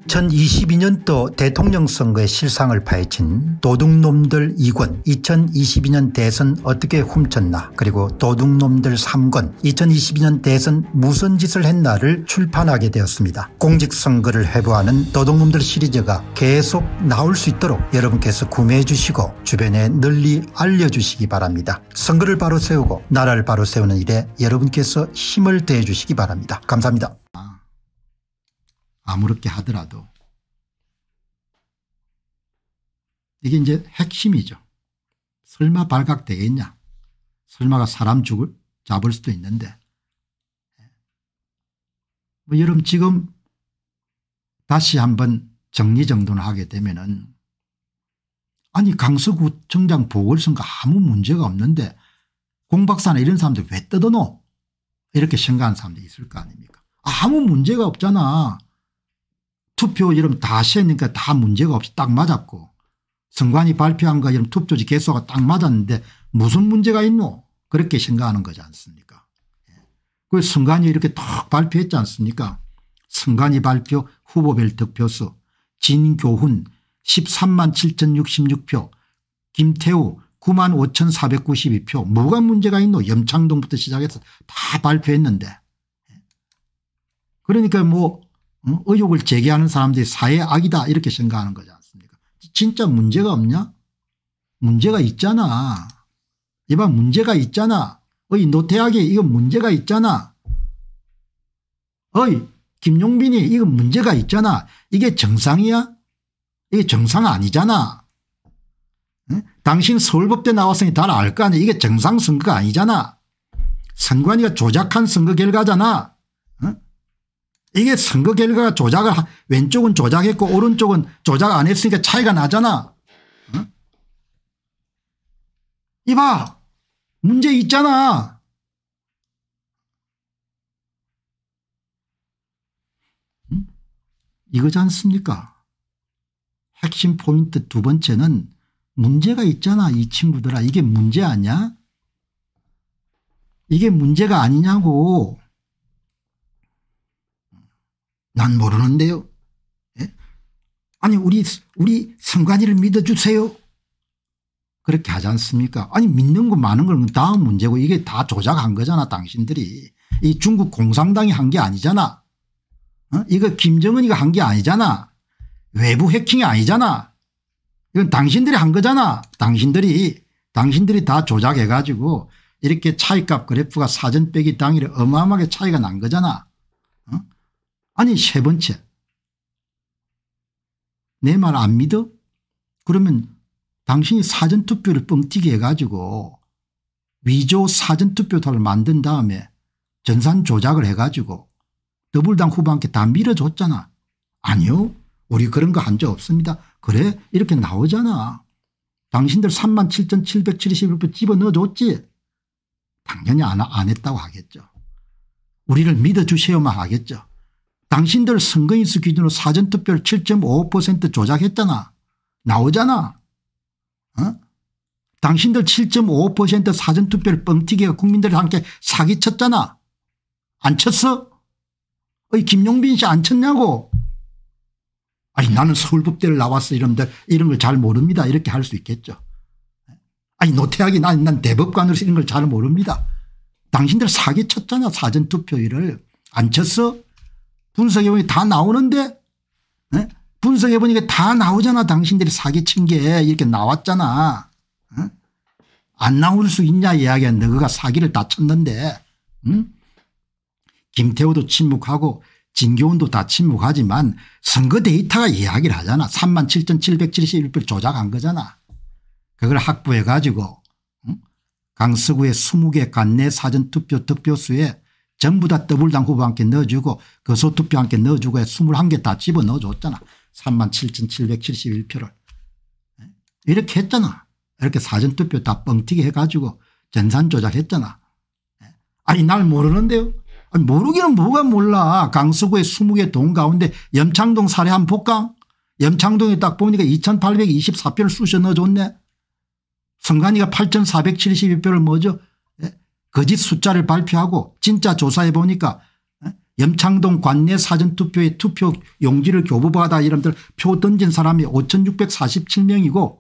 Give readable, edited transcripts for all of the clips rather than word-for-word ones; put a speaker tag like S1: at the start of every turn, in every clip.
S1: 2022년도 대통령 선거의 실상을 파헤친 도둑놈들 2권 2022년 대선 어떻게 훔쳤나 그리고 도둑놈들 3권 2022년 대선 무슨 짓을 했나를 출판하게 되었습니다. 공직선거를 회부하는 도둑놈들 시리즈가 계속 나올 수 있도록 여러분께서 구매해 주시고 주변에 널리 알려주시기 바랍니다. 선거를 바로 세우고 나라를 바로 세우는 일에 여러분께서 힘을 더해 주시기 바랍니다. 감사합니다. 아무렇게 하더라도 이게 이제 핵심이죠. 설마 발각되겠냐. 설마가 사람 잡을 수도 있는데 뭐 여러분 지금 다시 한번 정리정돈을 하게 되면은 아니 강서구청장 보궐선거 아무 문제가 없는데 공박사나 이런 사람들 왜 뜯어놓어 이렇게 생각하는 사람들이 있을 거 아닙니까. 아무 문제가 없잖아. 투표 이름 다 세니까 다 문제가 없이 딱 맞았고 선관위 발표한 거 이런 투표지 개수가 딱 맞았는데 무슨 문제가 있노 그렇게 생각하는 거지 않습니까. 그 선관위 이렇게 딱 발표했지 않습니까. 선관위 발표 후보별 득표수 진교훈 13만 7,066표 김태우 9만 5,492표 뭐가 문제가 있노. 염창동부터 시작해서 다 발표했는데 그러니까 뭐 의혹을 제기하는 사람들이 사회의 악이다 이렇게 생각하는 거지 않습니까. 진짜 문제가 없냐. 문제가 있잖아. 이봐 문제가 있잖아. 어이 노태악이 이거 문제가 있잖아. 어이 김용빈이 이거 문제가 있잖아. 이게 정상이야. 이게 정상 아니잖아. 응? 당신 서울법대 나왔으니 다 알 거 아니야. 이게 정상 선거가 아니잖아. 선관위가 조작한 선거 결과잖아. 응? 이게 선거 결과가 조작을 왼쪽은 조작했고 오른쪽은 조작 안 했으니까 차이가 나잖아. 응? 이봐 문제 있잖아. 응? 이거지 않습니까. 핵심 포인트 두 번째는 문제가 있잖아. 이 친구들아 이게 문제 아니야. 이게 문제가 아니냐고. 난 모르는데요. 예? 아니 우리 선관위를 믿어주세요. 그렇게 하지 않습니까. 아니 믿는 거 많은 건 다음 문제고 이게 다 조작한 거잖아. 당신들이. 이 중국 공산당이 한 게 아니잖아. 이거 김정은이가 한 게 아니잖아. 외부 해킹이 아니잖아. 이건 당신들이 한 거잖아. 당신들이 다 조작해 가지고 이렇게 차이값 그래프가 사전 빼기 당일에 어마어마하게 차이가 난 거잖아. 아니 세 번째 내 말 안 믿어? 그러면 당신이 사전투표를 뻥튀기 해가지고 위조 사전투표를 만든 다음에 전산 조작을 해가지고 더불당 후보한테 다 밀어줬잖아. 아니요. 우리 그런 거 한 적 없습니다. 그래 이렇게 나오잖아. 당신들 37,771표 집어넣어줬지. 당연히 안 했다고 하겠죠. 우리를 믿어주세요만 하겠죠. 당신들 선거인수 기준으로 사전투표를 7.55% 조작했잖아. 나오잖아. 당신들 7.55% 사전투표를 뻥튀기가 국민들과 함께 사기쳤잖아. 안 쳤어? 김용빈 씨 안 쳤냐고. 아니 나는 서울법대를 나왔어 이런 걸 잘 모릅니다. 이렇게 할 수 있겠죠. 아니 노태악이 난 대법관으로서 이런 걸 잘 모릅니다. 당신들 사기쳤잖아. 사전투표일을. 안 쳤어? 분석해보니 다 나오는데 분석해보니까 다 나오잖아. 당신들이 사기친 게 이렇게 나왔잖아. 안 나올 수 있냐 이야기야. 너가 사기를 다 쳤는데. 김태우도 침묵하고 진교훈도 다 침묵하지만 선거 데이터가 이야기를 하잖아. 37,771표 조작한 거잖아. 그걸 확보해 가지고 강서구의 20개 관내 사전투표 득표수에 전부 다 더불당 후보 함께 넣어주고 거소투표 함께 넣어주고 21개 다 집어넣어줬잖아. 37,771표를. 이렇게 했잖아. 이렇게 사전투표 다 뻥튀기 해가지고 전산 조작했잖아. 아니 날 모르는데요. 아니 모르기는 뭐가 몰라. 강서구의 20개 동 가운데 염창동 사례 한번 볼까. 염창동에 딱 보니까 2,824표를 쑤셔 넣어줬네. 선관위가 8,472표를 뭐죠. 거짓 숫자를 발표하고 진짜 조사해 보니까 염창동 관내 사전투표에 투표 용지를 교부받아 여러분들 표 던진 사람이 5647명이고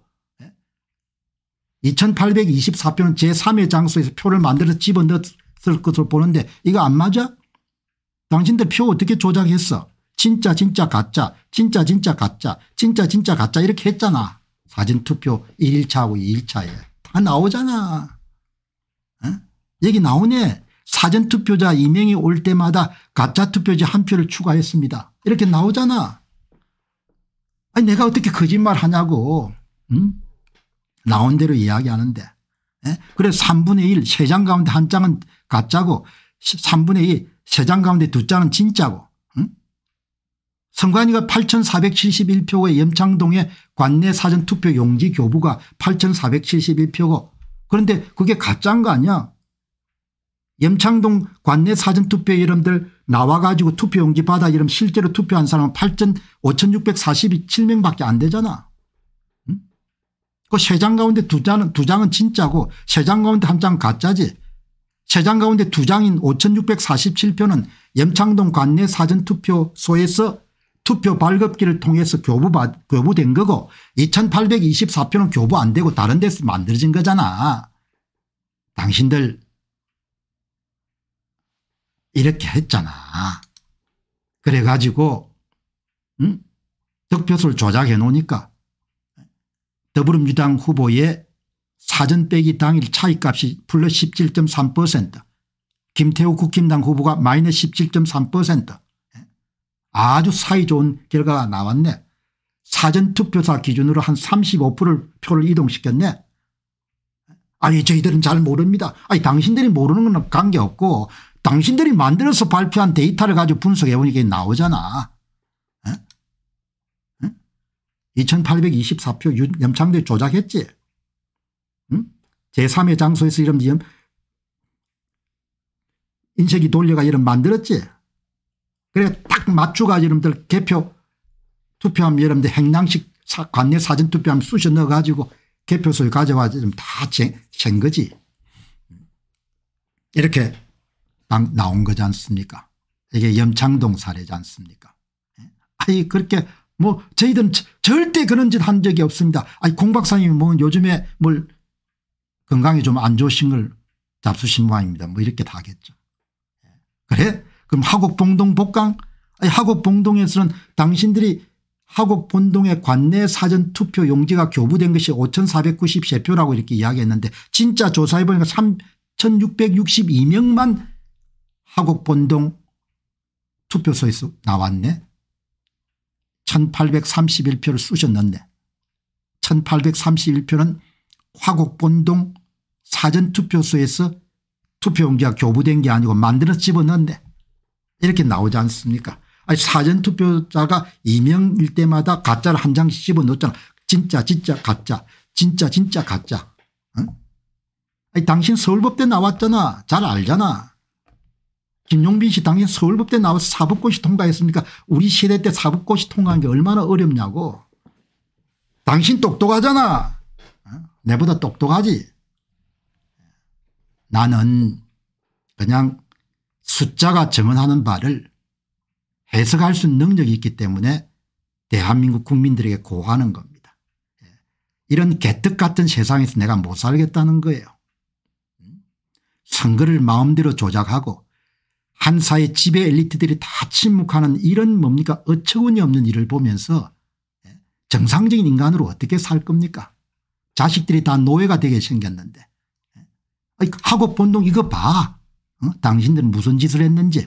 S1: 2824표는 제3의 장소에서 표를 만들어서 집어넣었을 것으로 보는데 이거 안 맞아? 당신들 표 어떻게 조작했어? 진짜 가짜 진짜 가짜 진짜 가짜 이렇게 했잖아. 사전투표 1일차하고 2일차에 다 나오잖아. 어? 여기 나오네. 사전투표자 2명이 올 때마다 가짜투표지 1표를 추가했습니다. 이렇게 나오잖아. 아니 내가 어떻게 거짓말 하냐고. 응? 나온 대로 이야기하는데. 예? 그래서 3분의 1 3장 가운데 1장은 가짜고 3분의 2 3장 가운데 2장은 진짜고. 응? 선관위가 8471표의 염창동의 관내 사전투표 용지 교부가 8471표고 그런데 그게 가짜인 거 아니야. 염창동 관내 사전투표 여러분들 나와가지고 투표용지 받아 이러면 실제로 투표한 사람은 5647명밖에 안 되잖아. 응? 그 3장 가운데 2장은 진짜고 3장 가운데 1장은 가짜지. 3장 가운데 2장인 5647표는 염창동 관내 사전투표소에서 투표 발급기를 통해서 교부된 거고 2824표는 교부 안 되고 다른 데서 만들어진 거잖아. 당신들 이렇게 했잖아. 그래가지고 득표수를 조작해 놓으니까 더불어민주당 후보의 사전 빼기 당일 차이값이 플러스 17.3% 김태우 국힘당 후보가 마이너스 17.3% 아주 사이 좋은 결과가 나왔네. 사전투표사 기준으로 한 35%를 표를 이동시켰네. 아니 저희들은 잘 모릅니다. 아니 당신들이 모르는 건 관계없고 당신들이 만들어서 발표한 데이터를 가지고 분석해 보니까 나오잖아. 2824표 염창도에 조작했지. 제3의 장소에서 이런 인쇄기 돌려가 이런 만들었지. 그래 딱 맞추가 여러분들 개표 투표하면 여러분들 행랑식 관내 사전투표하면 쑤셔 넣어가지고 개표소에 가져와 다 잰 거지. 이렇게 나온 거지 않습니까? 이게 염창동 사례지 않습니까? 아니 그렇게 뭐 저희들은 절대 그런 짓 한 적이 없습니다. 아니 공 박사님이 뭐 요즘에 뭘 건강이 좀 안 좋으신 걸 잡수신 모양입니다. 뭐 이렇게 다 하겠죠. 그래? 그럼 하곡봉동 복강? 아니 하곡봉동에서는 당신들이 하곡본동의 관내 사전투표 용지가 교부된 것이 5493표라고 이렇게 이야기했는데 진짜 조사해 보니까 3662명만 하곡본동 투표소에서 나왔네. 1831표를 쑤셔 넣네. 1831표는 화곡본동 사전투표소에서 투표용지가 교부된 게 아니고 만들어서 집어넣네. 이렇게 나오지 않습니까? 아니 사전투표자가 2명일 때마다 가짜를 한 장씩 집어넣었잖아. 진짜 가짜 진짜 가짜. 응? 아니 당신 서울법대 나왔잖아. 잘 알잖아. 김용빈 씨 당신 서울법대 나와서 사법고시 통과했습니까? 우리 시대 때 사법고시 통과한 게 얼마나 어렵냐고. 당신 똑똑하잖아. 내보다 똑똑하지. 나는 그냥 숫자가 정언하는 바를 해석할 수 있는 능력이 있기 때문에 대한민국 국민들에게 고하는 겁니다. 이런 개떡 같은 세상에서 내가 못 살겠다는 거예요. 선거를 마음대로 조작하고 한 사회 지배 엘리트들이 다 침묵하는 이런 뭡니까 어처구니 없는 일을 보면서 정상적인 인간으로 어떻게 살 겁니까? 자식들이 다 노예가 되게 생겼는데. 하곡본동 이거 봐. 당신들은 무슨 짓을 했는지.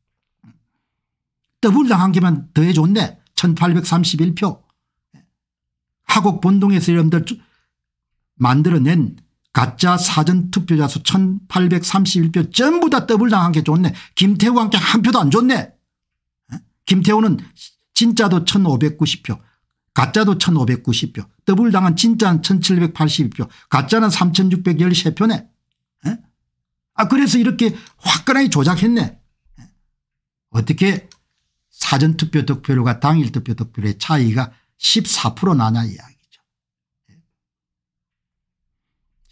S1: 더불당한 게만 더해줬네. 1831표. 하곡본동에서 여러분들 만들어낸 가짜 사전투표자 수 1831표 전부 다 더블당한 게 좋네. 김태우와 함께 한 표도 안 줬네. 김태우는 진짜도 1590표 가짜도 1590표 더블당한 진짜는 1782표 가짜는 3613표네. 그래서 이렇게 화끈하게 조작했네. 어떻게 사전투표 득표율과 당일투표 득표율의 차이가 14% 나냐 이야기죠.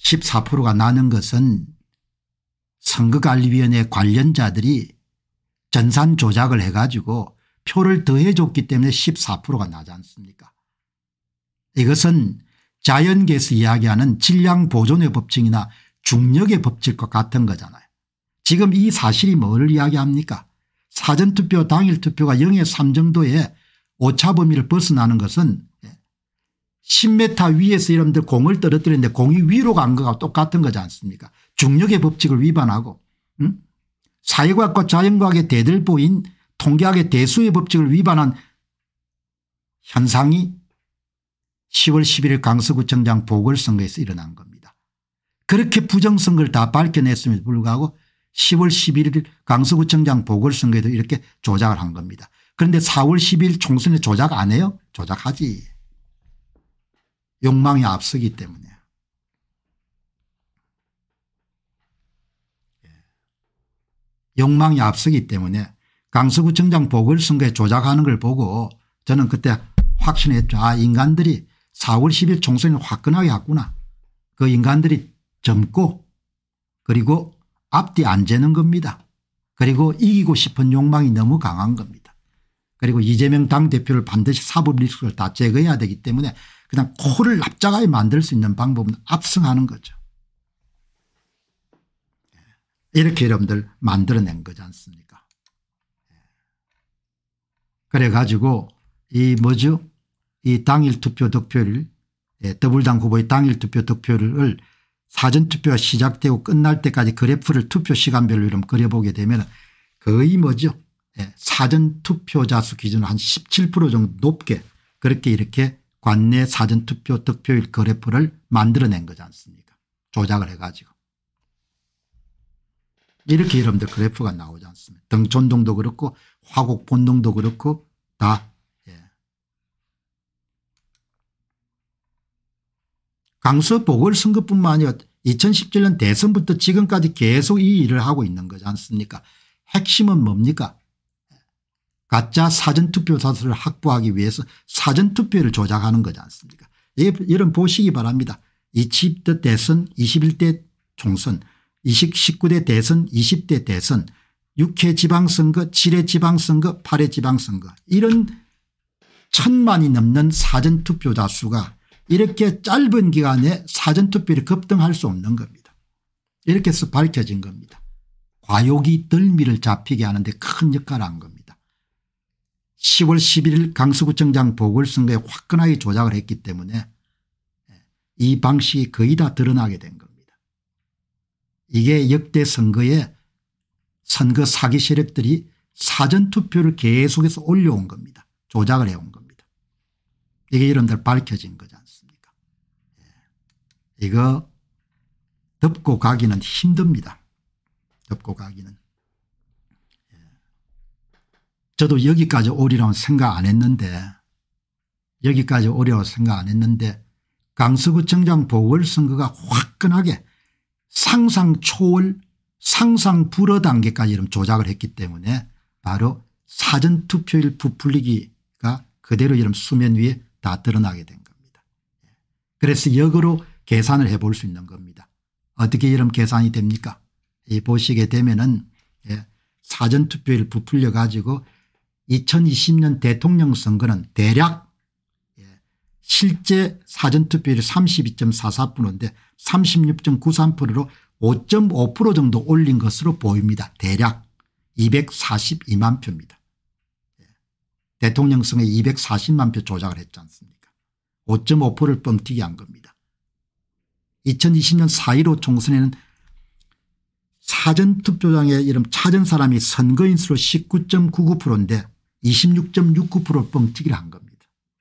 S1: 14%가 나는 것은 선거관리위원회 관련자들이 전산 조작을 해가지고 표를 더해줬기 때문에 14%가 나지 않습니까? 이것은 자연계에서 이야기하는 질량 보존의 법칙이나 중력의 법칙과 같은 거잖아요. 지금 이 사실이 뭘 이야기합니까? 사전투표 당일투표가 0의 3 정도의 오차 범위를 벗어나는 것은 10m 위에서 여러분들 공을 떨어뜨렸는데 공이 위로 간 거와 똑같은 거지 않습니까? 중력의 법칙을 위반하고 사회과학과 자연과학의 대들보인 통계학의 대수의 법칙을 위반한 현상이 10월 11일 강서구청장 보궐선거에서 일어난 겁니다. 그렇게 부정선거를 다 밝혀냈음에도 불구하고 10월 11일 강서구청장 보궐선거에도 이렇게 조작을 한 겁니다. 그런데 4월 12일 총선에 조작 안 해요? 조작하지. 욕망이 앞서기 때문에. 욕망이 앞서기 때문에 강서구청장 보궐선거에 조작하는 걸 보고 저는 그때 확신했죠. 아, 인간들이 4월 10일 총선을 화끈하게 했구나. 그 인간들이 젊고 그리고 앞뒤 안 재는 겁니다. 그리고 이기고 싶은 욕망이 너무 강한 겁니다. 그리고 이재명 당대표를 반드시 사법 리스크를 다 제거해야 되기 때문에 그냥 코를 납작하게 만들 수 있는 방법은 압승하는 거죠. 이렇게 여러분들 만들어낸 거지 않습니까? 그래 가지고 이 뭐죠? 이 당일 투표 득표율 더불당 후보의 당일 투표 득표율을 사전투표가 시작되고 끝날 때까지 그래프를 투표 시간별로 좀 그려보게 되면 거의 뭐죠? 사전투표자 수 기준으로 한 17% 정도 높게 그렇게 이렇게 관내 사전투표 득표율 그래프를 만들어낸 거지 않습니까? 조작을 해가지고. 이렇게 여러분들 그래프가 나오지 않습니까? 등촌동도 그렇고 화곡 본동도 그렇고 다. 강서 보궐선거뿐만 아니라 2017년 대선부터 지금까지 계속 이 일을 하고 있는 거지 않습니까? 핵심은 뭡니까? 가짜 사전투표자 수를 확보하기 위해서 사전투표를 조작하는 거지 않습니까? 여러분 보시기 바랍니다. 20대 대선 21대 총선 19대 대선 20대 대선 6회 지방선거 7회 지방선거 8회 지방선거 이런 1000만이 넘는 사전투표자 수가 이렇게 짧은 기간에 사전투표를 급등할 수 없는 겁니다. 이렇게 해서 밝혀진 겁니다. 과욕이 덜미를 잡히게 하는데 큰 역할을 한 겁니다. 10월 11일 강서구청장 보궐선거에 화끈하게 조작을 했기 때문에 이 방식이 거의 다 드러나게 된 겁니다. 이게 역대 선거에 선거 사기 세력들이 사전투표를 계속해서 올려온 겁니다. 조작을 해온 겁니다. 이게 여러분들 밝혀진 거지 않습니까? 이거 덮고 가기는 힘듭니다. 덮고 가기는. 저도 여기까지 오리라고 생각 안 했는데 강서구청장 보궐선거가 화끈하게 상상 초월 상상 불허 단계까지 이런 조작을 했기 때문에 바로 사전투표율 부풀리기가 그대로 이런 수면 위에 다 드러나게 된 겁니다. 그래서 역으로 계산을 해볼 수 있는 겁니다. 어떻게 이런 계산이 됩니까? 보시게 되면은 사전투표율 부풀려 가지고 2020년 대통령 선거는 대략 실제 사전투표율이 32.44%인데 36.93%로 5.5% 정도 올린 것으로 보입니다. 대략 242만 표입니다. 대통령 선거에 240만 표 조작을 했지 않습니까? 5.5%를 뻥튀기 한 겁니다. 2020년 4.15 총선에는 사전투표장에 이름 찾은 사람이 선거인 수로 19.99%인데 26.69% 뻥튀기를 한 겁니다.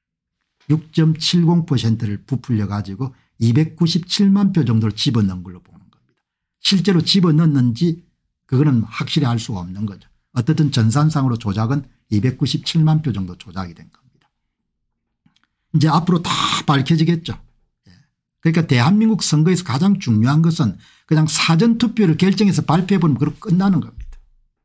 S1: 6.70%를 부풀려 가지고 297만 표 정도를 집어넣은 걸로 보는 겁니다. 실제로 집어넣는지 그거는 확실히 알 수가 없는 거죠. 어떻든 전산상으로 조작은 297만 표 정도 조작이 된 겁니다. 이제 앞으로 다 밝혀지겠죠. 그러니까 대한민국 선거에서 가장 중요한 것은 그냥 사전투표를 결정해서 발표해버리면 그렇게 끝나는 겁니다.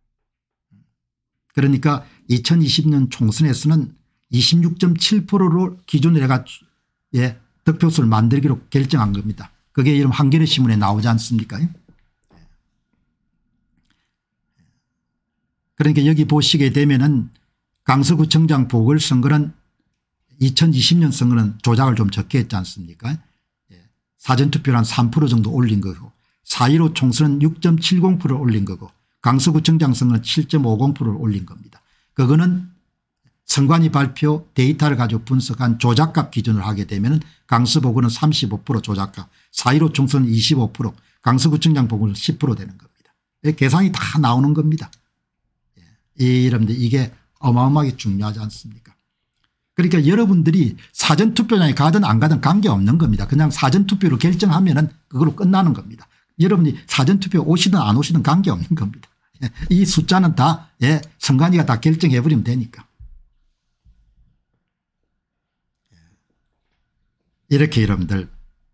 S1: 그러니까 2020년 총선에서는 26.7%로 기준을 해가지고 득표수를 만들기로 결정한 겁니다. 그게 이런 한겨레 신문에 나오지 않습니까? 그러니까 여기 보시게 되면은 강서구청장 보궐선거는 2020년 선거는 조작을 좀 적게 했지 않습니까? 사전투표를 한 3% 정도 올린 거고 4.15 총선은 6.70%를 올린 거고 강서구청장 선거는 7.50%를 올린 겁니다. 그거는 선관위 발표 데이터를 가지고 분석한 조작값 기준으로 하게 되면 강서보궐은 35% 조작값 4.15 총선은 25% 강서구청장 보궐은 10% 되는 겁니다. 계산이 다 나오는 겁니다. 여러분들 이게 어마어마하게 중요하지 않습니까? 그러니까 여러분들이 사전투표장에 가든 안 가든 관계없는 겁니다. 그냥 사전투표로 결정하면 그걸로 끝나는 겁니다. 여러분이 사전투표 오시든 안 오시든 관계없는 겁니다. 이 숫자는 다 선관위가 다 결정해버리면 되니까. 이렇게 여러분들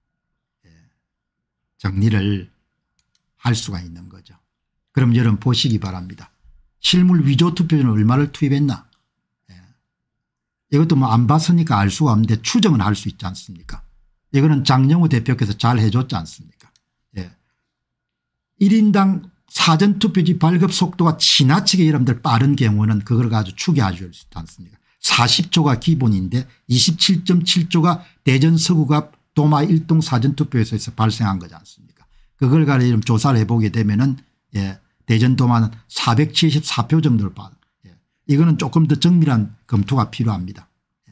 S1: 정리를 할 수가 있는 거죠. 그럼 여러분 보시기 바랍니다. 실물 위조투표는 얼마를 투입했나. 이것도 뭐 안 봤으니까 알 수가 없는데 추정은 할 수 있지 않습니까. 이거는 장영우 대표께서 잘 해줬지 않습니까. 1인당 사전투표지 발급 속도가 지나치게 여러분들 빠른 경우는 그걸 가지고 추계해 줄 수 있지 않습니까. 40조가 기본인데 27.7조가 대전 서구갑 도마 1동 사전투표에서 발생한 거지 않습니까. 그걸 가지고 조사를 해보게 되면은 대전 도마는 474표 정도를 받아. 이거는 조금 더 정밀한 검토가 필요합니다.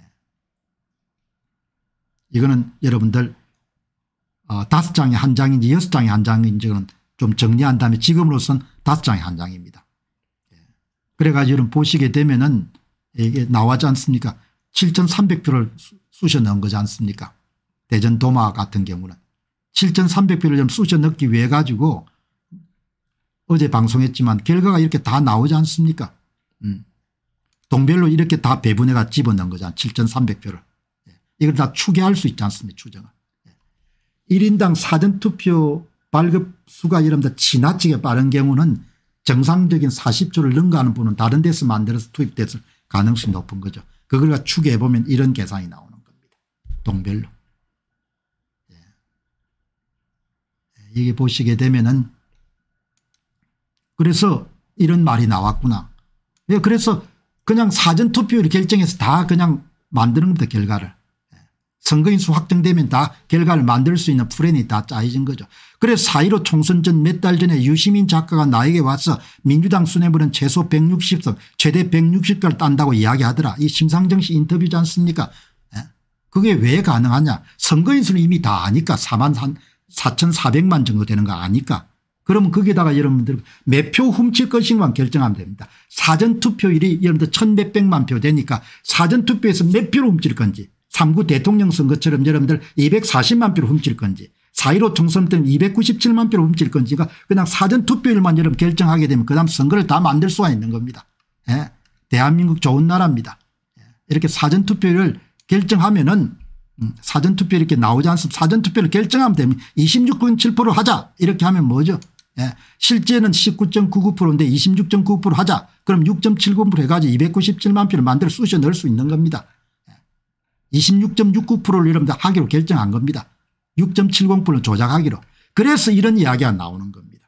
S1: 이거는 여러분들 5장에 한 장인지 6장에 한 장인지는 좀 정리한 다음에 지금으로선 5장에 한 장입니다. 그래가지고 여러분 보시게 되면은 이게 나왔지 않습니까. 7,300표를 쑤셔 넣은 거지 않습니까. 대전 도마 같은 경우는 7,300표를 좀 쑤셔 넣기 위해 가지고 어제 방송했지만 결과가 이렇게 다 나오지 않습니까. 동별로 이렇게 다 배분해가 집어넣은 거잖아. 7,300표를. 이걸 다 추계할 수 있지 않습니까. 추정을. 1인당 사전투표 발급 수가 여러분들 지나치게 빠른 경우는 정상적인 40조를 능가하는 분은 다른 데서 만들어서 투입됐을 가능성이 높은 거죠. 그걸 추계해 보면 이런 계산이 나오는 겁니다. 동별로. 이게 보시게 되면은 그래서 이런 말이 나왔구나. 그래서 그냥 사전투표를 결정해서 다 그냥 만드는 겁니다. 결과를. 선거인수 확정되면 다 결과를 만들 수 있는 플랜이 다 짜여진 거죠. 그래서 4.15 총선 전 몇 달 전에 유시민 작가가 나에게 와서 민주당 수뇌부는 최소 160석 최대 160석을 딴다고 이야기하더라. 이 심상정 씨 인터뷰지 않습니까. 그게 왜 가능하냐. 선거인수는 이미 다 아니까 44,400만 정도 되는 거 아니까. 그러면 거기다가 여러분들 몇 표 훔칠 것인가만 결정하면 됩니다. 사전투표율이 여러분들 1,몇백만 표 되니까 사전투표에서 몇 표를 훔칠 건지 3구 대통령 선거처럼 여러분들 240만 표를 훔칠 건지 4.15 총선 때는 297만 표를 훔칠 건지가 그냥 사전투표율만 여러분 결정하게 되면 그다음 선거를 다 만들 수가 있는 겁니다. 대한민국 좋은 나라입니다. 이렇게 사전투표를 결정하면은 사전투표 이렇게 나오지 않습니까. 사전투표를 결정하면 되면 26.7% 하자 이렇게 하면 뭐죠. 실제는 19.99%인데 26.99% 하자. 그럼 6.70% 해가지고 297만 표를 만들어 쑤셔 넣을 수 있는 겁니다. 26.69%를 여러분들 하기로 결정한 겁니다. 6.70%를 조작하기로. 그래서 이런 이야기가 나오는 겁니다.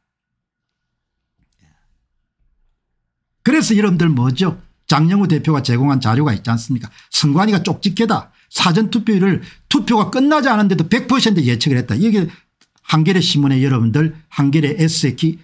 S1: 그래서 여러분들 뭐죠. 장영우 대표가 제공한 자료가 있지 않습니까. 선관위가 쪽집게다. 사전투표율을 투표가 끝나지 않은데도 100% 예측을 했다. 이게 한겨레 신문에 여러분들 한겨레 S의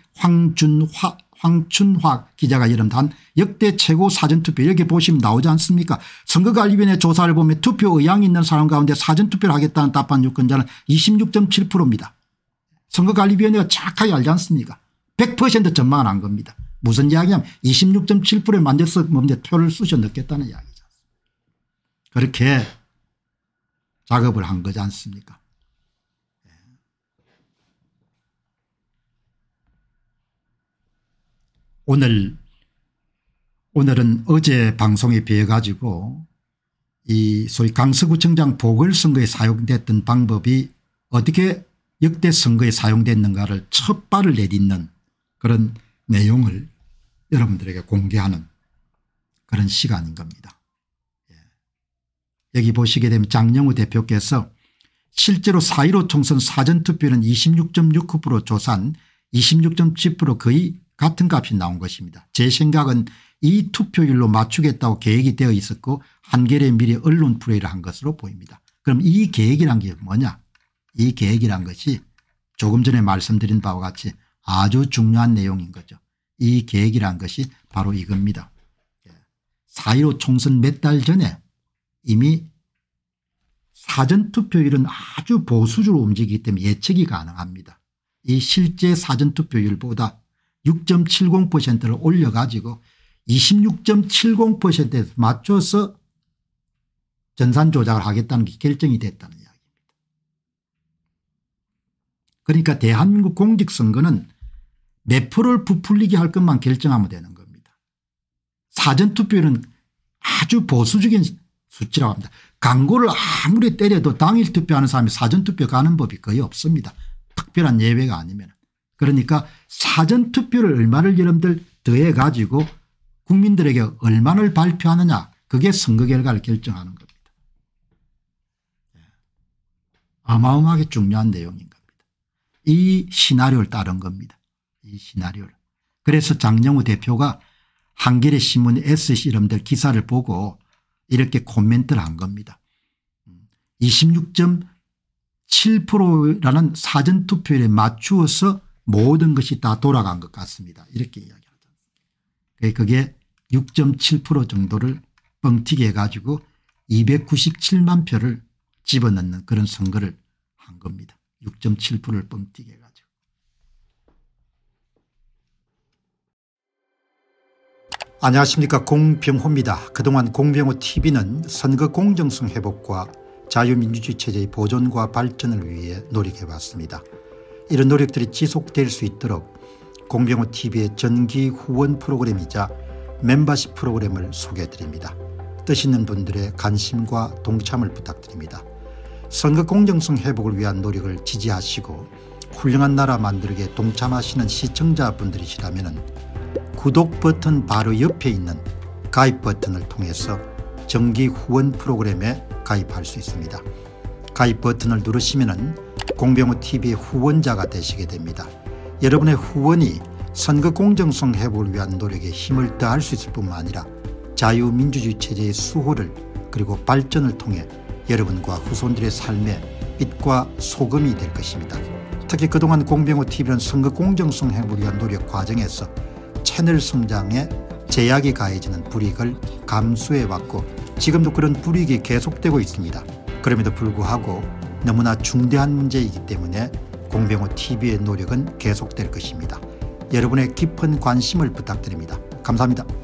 S1: 황춘화 기자가 여러분들 한 역대 최고 사전투표 여기 보시면 나오지 않습니까. 선거관리위원회 조사를 보면 투표 의향이 있는 사람 가운데 사전투표를 하겠다는 답한 유권자는 26.7%입니다. 선거관리위원회가 정확하게 알지 않습니까. 100% 전망을 한 겁니다. 무슨 이야기냐면 26.7%에 만들어서 표를 쑤셔 넣겠다는 이야기죠. 그렇게 작업을 한 거지 않습니까. 오늘은 어제 방송에 비해 가지고 이 소위 강서구청장 보궐선거에 사용됐던 방법이 어떻게 역대 선거에 사용됐는가를 첫 발을 내딛는 그런 내용을 여러분들에게 공개하는 그런 시간인 겁니다. 여기 보시게 되면 장영우 대표께서 실제로 4.15 총선 사전투표는 26.69% 조산 26.7% 거의 같은 값이 나온 것입니다. 제 생각은 이 투표율로 맞추겠다고 계획이 되어 있었고 한겨레 미리 언론 플레이를 한 것으로 보입니다. 그럼 이 계획이란 게 뭐냐. 이 계획이란 것이 조금 전에 말씀드린 바와 같이 아주 중요한 내용인 거죠. 이 계획이란 것이 바로 이겁니다. 4.15 총선 몇 달 전에 이미 사전투표율은 아주 보수적으로 움직이기 때문에 예측이 가능합니다. 이 실제 사전투표율보다 6.70%를 올려가지고 26.70%에서 맞춰서 전산 조작을 하겠다는 게 결정이 됐다는 이야기입니다. 그러니까 대한민국 공직선거는 몇 프로를 부풀리게 할 것만 결정하면 되는 겁니다. 사전투표율은 아주 보수적인 수치라고 합니다. 광고를 아무리 때려도 당일 투표하는 사람이 사전투표 가는 법이 거의 없습니다. 특별한 예외가 아니면. 그러니까 사전투표를 얼마를 여러분들 더해 가지고 국민들에게 얼마를 발표하느냐 그게 선거 결과를 결정하는 겁니다. 어마어마하게 중요한 내용인 겁니다. 이 시나리오를 따른 겁니다. 이 시나리오를. 그래서 장영우 대표가 한겨레 신문 SC 이름들 기사를 보고 이렇게 코멘트를 한 겁니다. 26.7%라는 사전투표율에 맞추어서 모든 것이 다 돌아간 것 같습니다. 이렇게 이야기하죠. 그게 6.7% 정도를 뻥튀기 해가지고 297만 표를 집어넣는 그런 선거를 한 겁니다. 6.7%를 뻥튀기 해가지고. 안녕하십니까, 공병호입니다. 그동안 공병호 TV는 선거 공정성 회복과 자유민주주의 체제의 보존과 발전을 위해 노력해왔습니다. 이런 노력들이 지속될 수 있도록 공병호 TV의 정기 후원 프로그램이자 멤버십 프로그램을 소개해드립니다. 뜻 있는 분들의 관심과 동참을 부탁드립니다. 선거 공정성 회복을 위한 노력을 지지하시고 훌륭한 나라 만들기에 동참하시는 시청자분들이시라면 구독 버튼 바로 옆에 있는 가입 버튼을 통해서 정기 후원 프로그램에 가입할 수 있습니다. 가입 버튼을 누르시면 공병호TV의 후원자가 되시게 됩니다. 여러분의 후원이 선거 공정성 회복을 위한 노력에 힘을 더할 수 있을 뿐만 아니라 자유민주주의 체제의 수호를 그리고 발전을 통해 여러분과 후손들의 삶에 빛과 소금이 될 것입니다. 특히 그동안 공병호TV는 선거 공정성 회복을 위한 노력 과정에서 채널 성장에 제약이 가해지는 불이익을 감수해왔고 지금도 그런 불이익이 계속되고 있습니다. 그럼에도 불구하고 너무나 중대한 문제이기 때문에 공병호TV의 노력은 계속될 것입니다. 여러분의 깊은 관심을 부탁드립니다. 감사합니다.